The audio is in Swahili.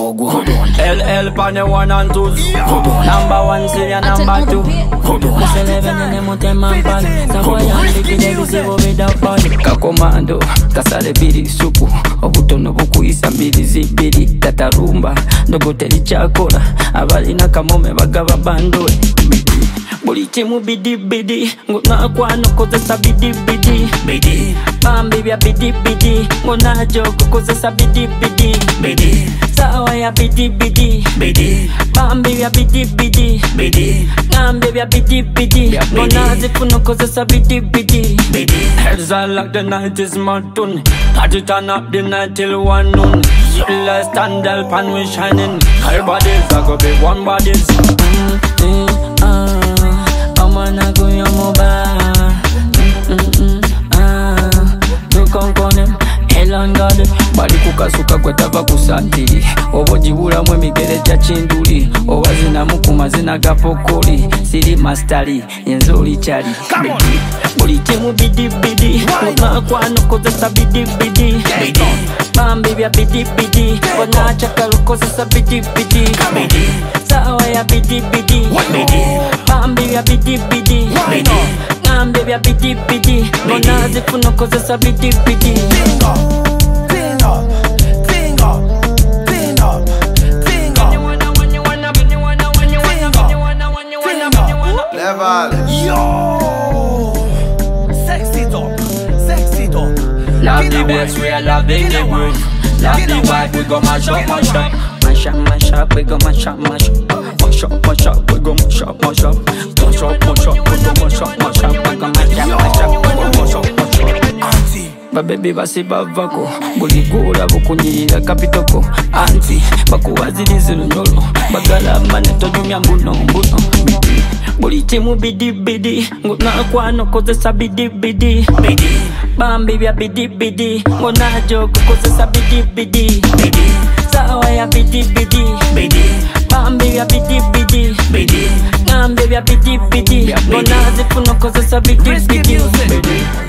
LL pan the 1 and 2. Number 1 Syria, number 2. Kakomando, kasale biri supu. Obutono bukuyisa mbiri zibiri. Tatarumba, ndogoteri chakora. Abalina kamome bagaba bandoe. Buli chimu bidi bidi. Ngona kwano kozesa bidi bidi. Bidi bambi bya bidi bidi. Ngona joko kozesa bidi bidi. Bidi sawa ya bidi bidi. Bidi bambi bya bidi bidi. Bidi ngambe bya bidi bidi. Ngona zifuno kozesa bidi bidi. Bidi heads are like the night is mountain. Party turn up the night till 1 noon. Let's stand up and we shining. Our bodies are gonna be one bodies. Amana go your mobile. Tukonkonem Elan God. Bali kukasuka kwetava kusantiri. Obojibula mwe migere cha chinduli. Owazina mukuma zina gapokoli. Siri mastari yenzoli chali. Buli timu bidi bidi. Kuna kwano kozesa bidi bidi. Bambi bya bidi bidi. Wana chakalo kozesa bidi bidi. Sawa ya bidi bidi. Bambi bya bidi bidi. Ngambe bya bidi bidi. Ngona zifuno kozesa bidi bidi. Love the bass, we are loving the groove. Love the vibe, we go mash up, mash up. Mash up, mash up, we go mash up, mash up. Mash up, mash up, we go mash up, mash up. Mash up, mash up, we go mash up, mash up. We go mash up, mash up, we go mash up, mash up. Baby basi bavako, buligura bukunyira kapitoko. Auntie, bakuwaziriza lunyolo. Bagala mane tonyumya mbuno mbuno. Buli timu bidi bidi. Ngona kwano kozesa bidi bidi. Bidi bambi bya bidi bidi. Ngona joko kozesa bidi bidi. Bidi sawa ya bidi bidi. Bidi bambi bya bidi bidi. Bidi ngambe bya bidi bidi. Ngona zifuno kozesa bidi bidi.